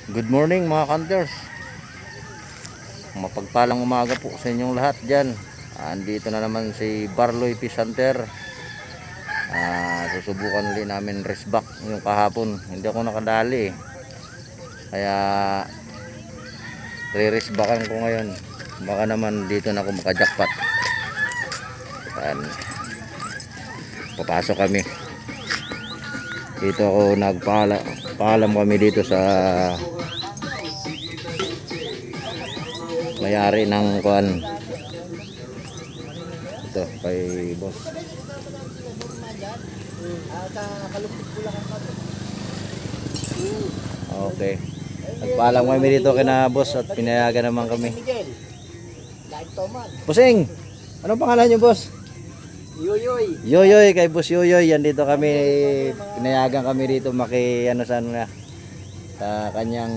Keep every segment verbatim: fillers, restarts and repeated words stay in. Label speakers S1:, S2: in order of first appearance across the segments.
S1: Good morning mga hunters. Mapagpalang umaga po sa inyong lahat dyan. Andito na naman si Barloy Fish Hunter. uh, Susubukan ulit namin race back yung kahapon. Hindi ako nakadali, kaya re-race backan ko ngayon. Baka naman dito na ako makajackpot. Yan. Papasok kami dito. Ako nagpaalam paalam kami dito sa may-ari ng kuan, ito kay boss. Okay, nagpaalam kami dito kina boss at pinayagan naman kami. Pusing, anong pangalan niyo boss?
S2: Yoyoy.
S1: Yoyoy, kay boss Yoyoy. Yan dito kami, pinayagan kami dito maki ano sa ano na, sa kanyang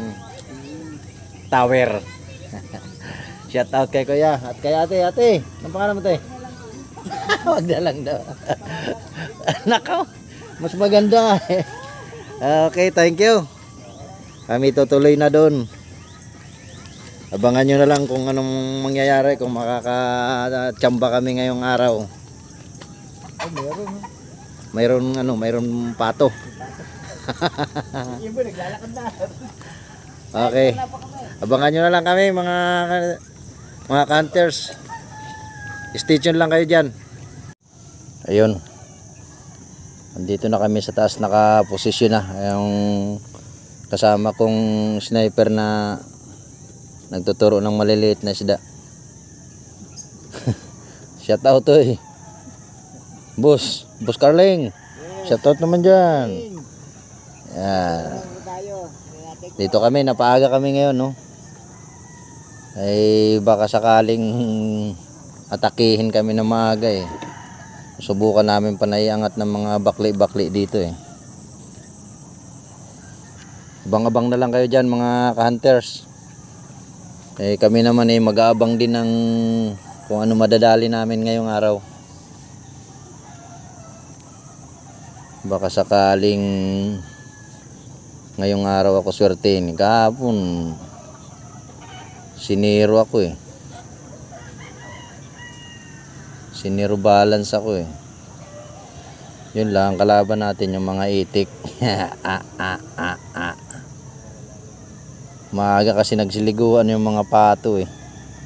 S1: tower. Shout out kay kuya at kay ate. Ate, anong pangalan mo te? Wag na lang daw. Nakaw, mas maganda eh. Okay, thank you. Kami tutuloy na doon. Abangan nyo na lang kung anong mangyayari, kung makaka-tsamba kami ngayong araw.
S2: Oh, meron.
S1: Mayroon ano, mayroon pato.
S2: Yung ba naglalakad na.
S1: Okay. Abangan nyo na lang kami mga mga hunters. Stay tuned lang kayo diyan. Ayun. Andito na kami sa taas, naka-posisyon na yung kasama kong sniper na nagtuturo ng maliliit na isda. Shout out to eh. Boss, Boss Carling. Shout out naman diyan. Yan. Dito kami, napaaga kami ngayon, no. Ay baka sakaling atakihin kami ng maaga eh. Subukan namin panaiangat ng mga bakli-bakli dito eh. Abang-abang na lang kayo diyan mga ka-hunters. Eh kami naman eh mag-aabang din ng kung ano madadali namin ngayong araw. Baka sakaling ngayong araw ako swertein. Kahapon siniro ako eh. Siniro balance ako eh. Yun lang, kalaban natin yung mga itik. ah, ah, ah, ah. Maaga kasi nagsiliguan yung mga pato eh.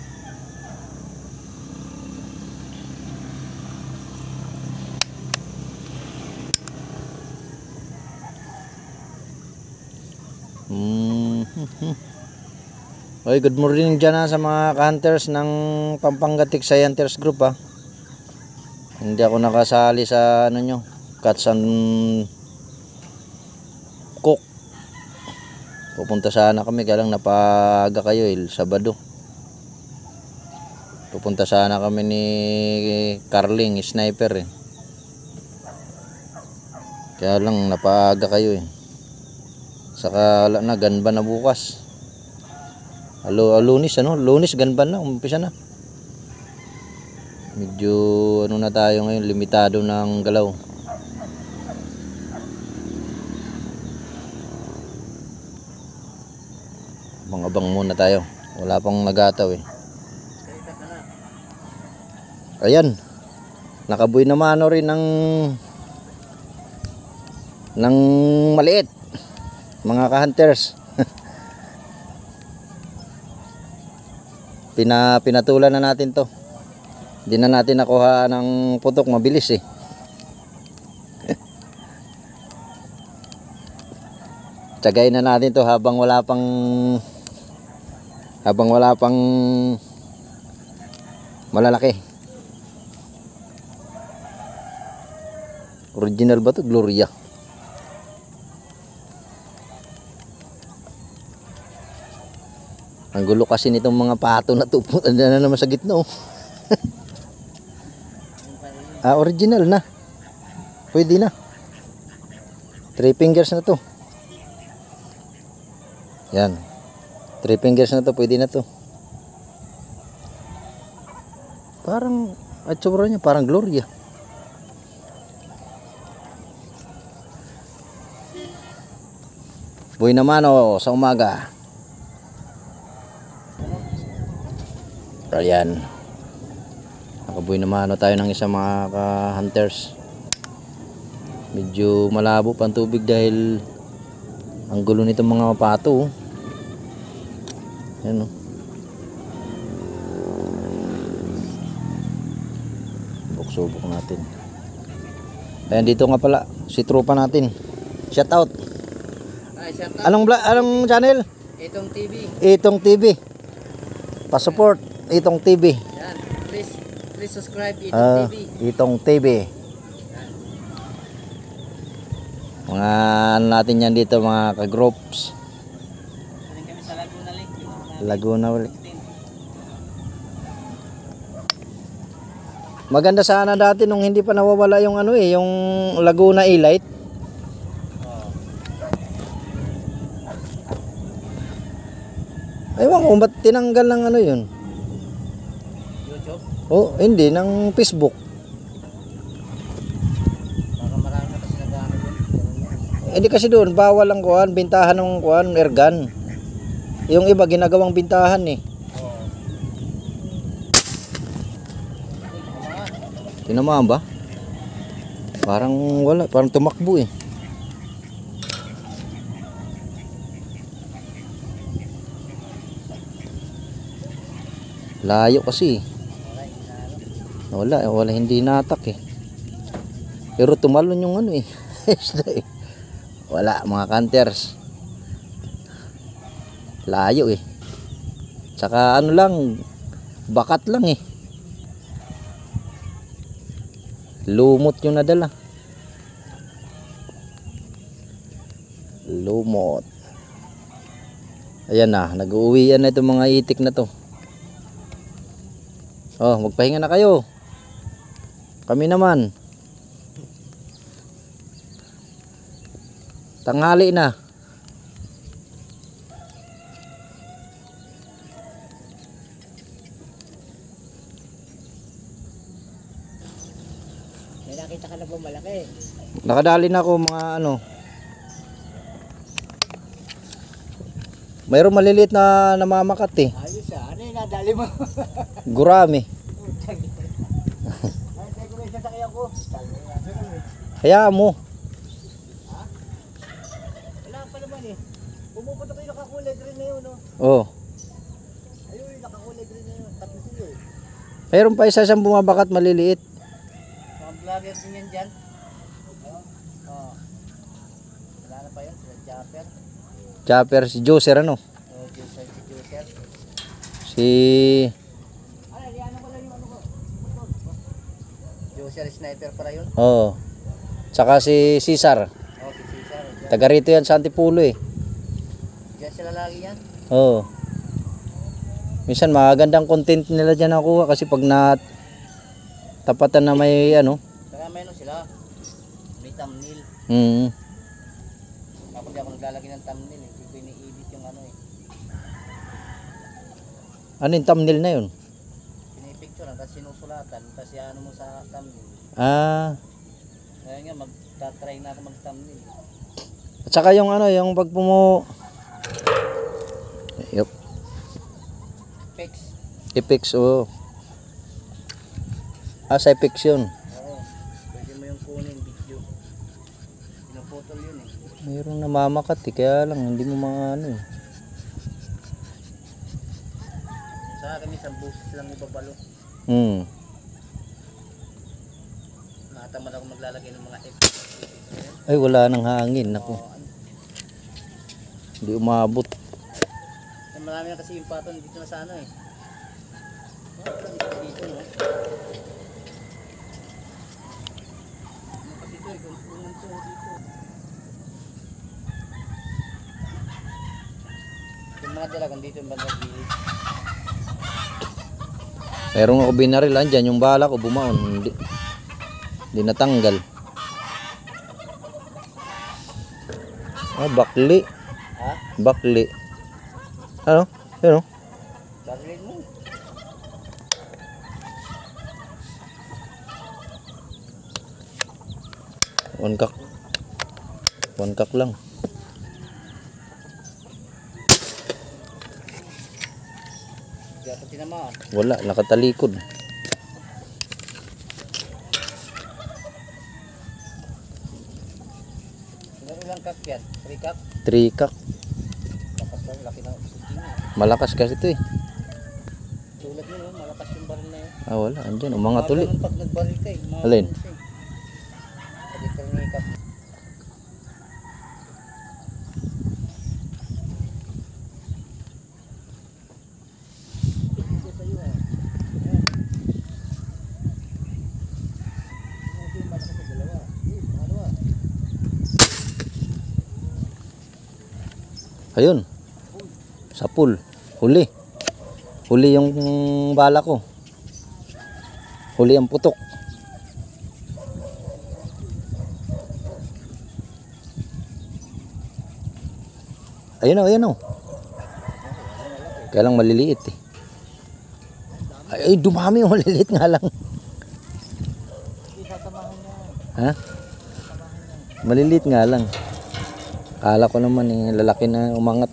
S1: Mm-hmm. Oy, good morning dyan ha, sa mga hunters ng Pampanga Tech Scienters Group ha. Hindi ako nakasali sa ano nyo, Cats and Cook. Pupunta sana kami, kaya lang napaga kayo eh, Sabado. Pupunta sana kami ni Carling, sniper eh. Kaya lang napaga kayo eh. Saka wala na, ganba na bukas. Alo, lunis ano, lunis ganba na, umpisa na. Medyo ano na tayo ngayon, limitado ng galaw. Abang-abang muna tayo, wala pang nagataw eh. Ayan, nakabuy na mano rin ng ng maliit mga ka-hunters. Pina, pinatulan na natin to. Hindi na natin nakuha ng putok, mabilis eh. Tsagayin na natin to habang wala pang habang wala pang malalaki. Original ba to? Gloria. Ang gulo kasi nitong mga pato na to. Andiyan na naman sa gitna oh. Ah, original na. Pwede na. Three fingers na to. Yan. Three fingers na to. Pwede na to. Parang, at sobra niya, parang Gloria. Buhay naman o sa umaga. Ayan. Nakabuhay naman o tayo ng isang mga ka-hunters. Medyo malabo pa ang tubig dahil ang gulo nitong mga pato. Ayan o. Subok natin. Ayan, dito nga pala si tropa natin. Shout out.
S2: Ay, shout out.
S1: Anong bla anong channel?
S2: Itong T V.
S1: Itong T V. Pa-support Itong T V.
S2: Yan. Please, please subscribe Itong
S1: Ah,
S2: T V.
S1: Itong T V. Mga ano natin yan dito, mga ka-groups.
S2: Galing kami sa Laguna Lake. Yung mga
S1: Laguna ulit. Maganda sana dati nung hindi pa nawawala yung ano eh, yung Laguna E-Light. Ewan ko ba't tinanggal ng ano yun.
S2: YouTube.
S1: Oh, hindi, ng Facebook.
S2: Baka marami na kasi nag-ano yun.
S1: Hindi kasi doon, bawal ang kuhan, bintahan ng kuhan, airgun. Yung iba ginagawang bintahan eh. Tinamaan ba? Parang wala, parang tumakbo eh. Layo kasi. Wala, wala hindi natak eh. Pero tumalon yung ano eh. Wala mga hunters. Layo eh. Tsaka ano lang, bakat lang eh. Lumot yung nadala. Lumot. Ayan na, nag-uwi yan na itong mga itik na to. Oh, magpahinga na kayo. Kami naman. Tanghali na.
S2: May nakita ka na po malaki.
S1: Nakadali na ako mga ano. Mayroong maliliit na namamakat eh.
S2: Ayos ah. Ano yung nadali mo?
S1: Gurami.
S2: Ay, teko may sasakyan ko.
S1: Hayaan mo.
S2: Wala pa naman eh. Pumupunta ko yung nakakulay green na yun, no?
S1: Oh.
S2: Ayun, yung nakakulay green na yun. Tatlo sila eh.
S1: Mayroon pa isa siyang bumabakat maliliit.
S2: Mga vlogger din yan dyan. Oo. Oo. Wala na pa yun, sila Japper.
S1: Chopper si Joser ano?
S2: Oo, Juicer, si Juicer.
S1: Si
S2: Ano, liano ko lang yung ano ko. Juicer sniper para yun.
S1: oh. Tsaka si Cesar.
S2: Oo, si Cesar. Diyan,
S1: Taga rito yan sa Antipulo eh.
S2: diyan sila lagi yan.
S1: Oo. Minsan magandang content nila diyan nakuha kasi pag na tapatan na may ano.
S2: Saka may ano sila. May thumbnail.
S1: Mm.
S2: Ako di ako naglalagay ng thumbnail eh. Hindi ko ini-edit yung ano eh.
S1: Ano yung thumbnail na yun?
S2: Pinipicture lang, tapos sinusulatan, tapos ano mo sa thumbnail.
S1: Ah.
S2: Kaya nga, magta-try na ako mag-thumbnail.
S1: At saka yung ano, yung pag pumo Yup.
S2: Fix.
S1: Epix oh. Ah, sa Epix yun.
S2: Oo. Pwede mo yung kunin video. Pinaputol yun eh.
S1: Mayroong namamakat eh, kaya lang hindi mo mga ano eh.
S2: Sa akin isang busis lang ibabalo.
S1: Hmm.
S2: Nakatamad ako maglalagay ng mga F.
S1: Ay wala nang hangin ako.
S2: Oo, ano.
S1: Hindi umabot.
S2: Eh, marami na kasi yung paton dito na sa ano eh. Oh, dito no. Ano kasi ito eh, kung kung ito dito. Yung mga dalagang dito yung bandang gilid.
S1: Meron ako binaril andyan, yung bala ko bumaon, hindi, hindi natanggal. Ah, bakli.
S2: Ha?
S1: Bakli. Ano? Ano?
S2: Barilin mo.
S1: One cock. One cock lang.
S2: Kaya pa tinamaan.
S1: Wala, nakatalikod.
S2: Ilan ilang kak yan? Three kak?
S1: Three cock.
S2: Lakas lang, laki ng oxygen.
S1: Malakas kasi ito eh.
S2: Tulad nyo, no? Malakas yung baril na yun.
S1: Ah, wala. Andyan, umangat ulit.
S2: Mga ganun pag nagbaril ka eh. Mga
S1: Alin?
S2: ganun siya eh. Sa literal ni kak.
S1: Ayun. Sapul. Huli. Huli yung bala ko. Huli ang putok. Ayun o, ayun o. Kaya lang maliliit eh. Ay, ay dumami yung maliliit nga lang. Ha? Maliliit nga lang. Kala ko naman eh, lalaki na umangat.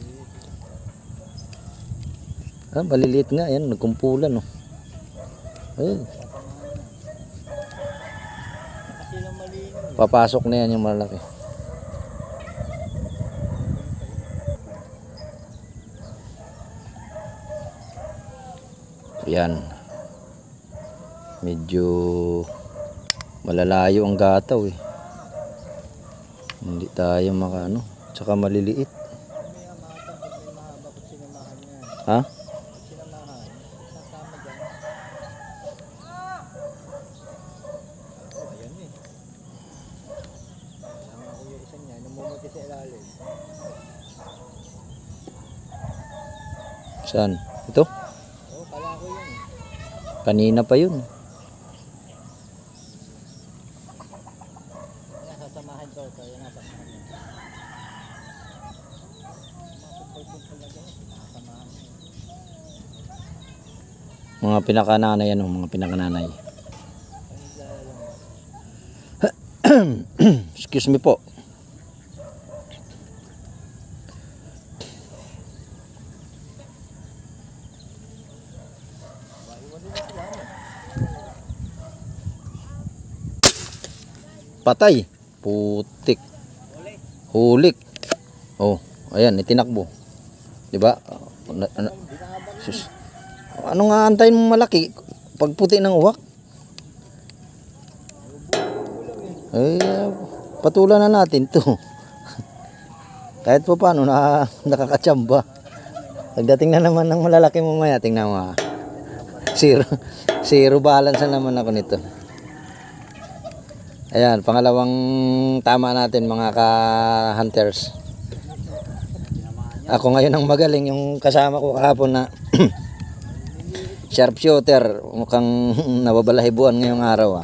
S1: Ah, maliliit nga yan, nagkumpulan oh. Ayun. Papasok na yan yung malaki. Yan. Medyo malalayo ang gataw eh. Hindi tayo makaano, tsaka maliliit. Ha? Saan? Ito?
S2: Oo, kala ko yun.
S1: Kanina pa yun.
S2: Sasamahan ko, kaya nasamahan niya.
S1: Mga pinakananay ano, mga pinakananay. Excuse me po. Patay. Putik. Hulik. Oh, ayan, itinakbo. 'Di ba? Ano, ano, sus. Ano nga antayin mo malaki pag puti ng uwak? Ay, patulan na natin 'to. Kahit pa paano na nakakatsamba. Pagdating na naman ng malalaki mamaya, tingnan mo. Ha. Zero zero balance na naman ako nito. Ayan, pangalawang tama natin mga ka-hunters. Ako ngayon ang magaling, yung kasama ko kahapon na sharpshooter, mukhang nababalahibuan ngayong araw ah.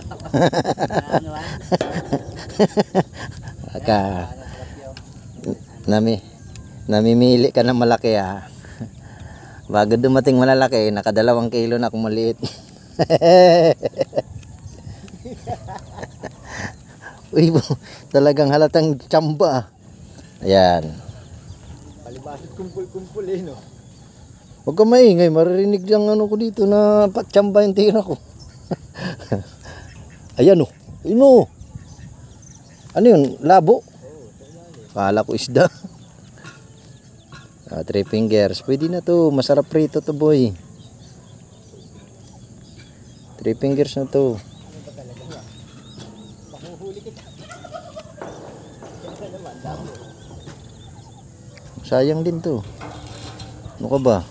S1: Aka, nami, namimili ka ng malaki ah. Bago dumating malalaki, nakadalawang kilo na kung maliit. Uy, talagang halatang tsamba. Ayan.
S2: Palibasot kumpul-kumpul eh, no?
S1: Huwag ka maingay, maririnig lang ano ko dito na patsamba yung tira ko. Ayan o. Ayun o. Ano yun? Labo? Kala ko isda. Ah, three fingers. Pwede na to. Masarap prito to boy. Three fingers na to. Sayang din to. Ano ka ba?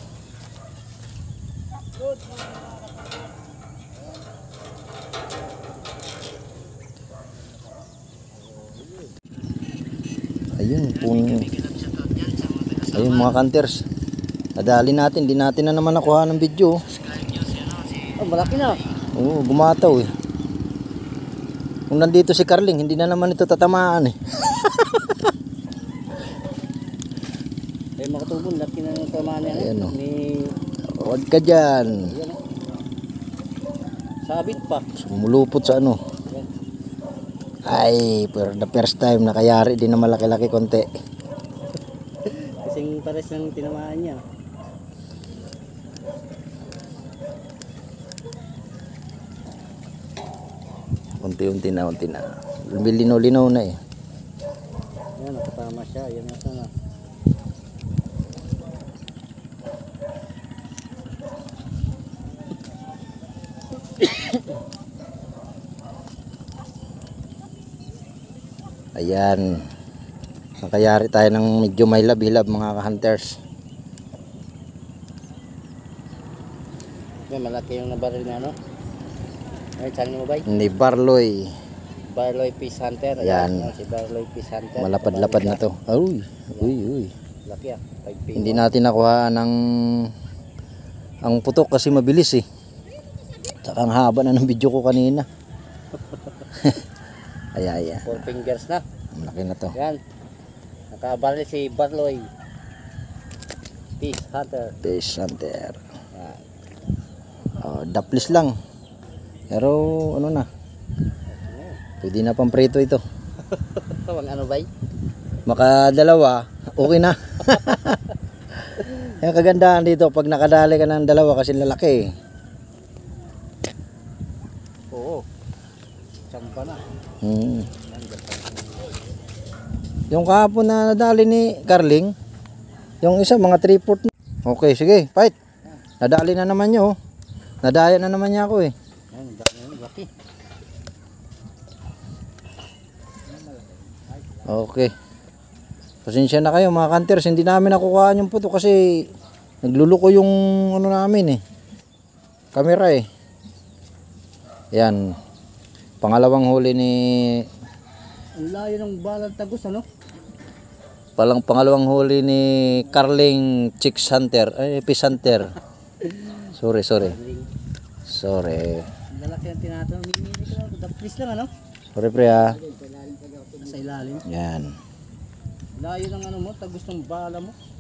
S1: Ayun, pun. Ayun mga kanters. Nadali natin, di natin na naman nakuha ng video.
S2: Oh, malaki na.
S1: Oo, gumataw eh. Kung nandito si Carling, hindi na naman ito tatamaan eh.
S2: Eh, makatubon, laki na ng tamaan yan.
S1: Ayan, oh.
S2: May...
S1: Huwag ka dyan.
S2: Ayan, oh. Sabit pa.
S1: Sumulupot sa ano.
S2: Ayan.
S1: Ay, for the first time nakayari din na malaki-laki konti.
S2: Kasing pares ng tinamaan niya.
S1: Unti-unti na, unti na. Linaw-linaw na eh.
S2: Yan, nakatama siya. Yan na sana.
S1: Ayan. Nakayari tayo ng medyo may lab-hilab mga ka-hunters.
S2: Yan, malaki yung nabaril na ano. Ay, channel mo ba?
S1: Ni Barloy.
S2: Barloy Peace Hunter.
S1: Yan.
S2: Ayan, si Barloy Peace Hunter.
S1: Malapad-lapad na to. Uy, uy, uy.
S2: Laki ah. five P.
S1: Hindi natin nakuha ng ang putok kasi mabilis eh. Tsaka ang haba na ng video ko kanina. Ay, ay, ay.
S2: Four fingers na.
S1: Malaki na to.
S2: Yan. Nakabaril si Barloy Peace Hunter.
S1: Fish hunter.
S2: Yan.
S1: Oh, daplis lang. Pero ano na. Pwede na pang prito ito.
S2: Tawang ano ba?
S1: Makadalawa, okay na. Yung kagandahan dito pag nakadali ka ng dalawa kasi lalaki.
S2: Oo. Tsamba na.
S1: Hmm. Yung kahapon na nadali ni Carling, yung isa mga three foot. Okay, sige, fight. Nadali na naman niyo. Oh. Nadaya na naman niya ako eh.
S2: Yan, dami laki.
S1: Okay. Pasensya na kayo mga hunters, hindi namin nakukuhaan yung puto kasi nagluluko yung ano namin eh. Camera eh. Yan. Pangalawang huli ni
S2: Ang layo ng balang tagus ano?
S1: palang pangalawang huli ni Carling Chicks Hunter, ay Fish Hunter. Sorry, sorry. Sorry.
S2: Ang lalaki ang tinatanong. Mimili ko lang. Daplis lang ano?
S1: Sorry pre ha.
S2: Sa ilalim.
S1: Yan.
S2: Layo ng ano mo. Tagus ng bala mo.